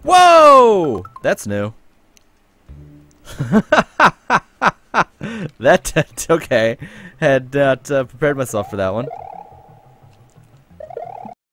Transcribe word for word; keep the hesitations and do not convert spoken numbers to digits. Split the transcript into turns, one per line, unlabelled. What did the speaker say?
Whoa! That's new. that, okay. Had not uh, prepared myself for that one.